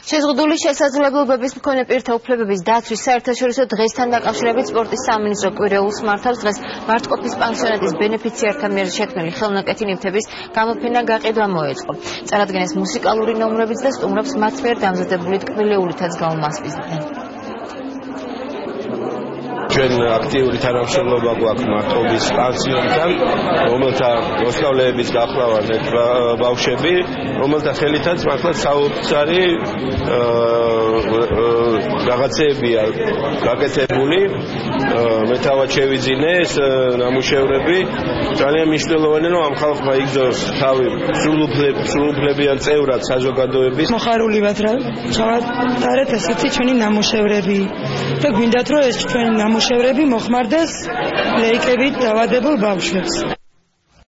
შეზღუდული შესაძლებლობების მქონე პირთა უფლებების დაცვის საერთაშორისო დღესთან დაკავშირებით სპორტის სამინისტრო კვირეულს მართავს. დღეს ვარტყოფის პანსიონატის ბენეფიციართა მიერ შექმნილი ხელნაკეთი ნივთების გამოფენა გაყიდვა მოეწყო. წარადგენეს მუსიკალური ნომრებიც და სტუმრებს მათ მიერ დამზადებული ტკბილიულითაც გაუმასპინძლდნენ. ჩვენ აქტიური თანამშრომლობა გვაქვს მარტობის პანსიონთან, რომელთა მოსწავლეების გახლავართ ბავშვები, რომელთა ხელითაც მართლა საოცარი რაღაცებია გაკეთებული. მე თავად შევიძინე ეს ნამუშევრები, ძალიან მნიშვნელოვანია, რომ ამ ხალხმა იგზნოს თავი სრულუფლებიან წევრად საზოგადოების. მოხარული ვართ, რა ჩავატარეთ ესეთი ჩვენი ნამუშევრები და გვინდათ, რომ ეს ჩვენი ნამუშევრები მოხმარდეს ლეიკებით დაავადებულ ბავშვებს.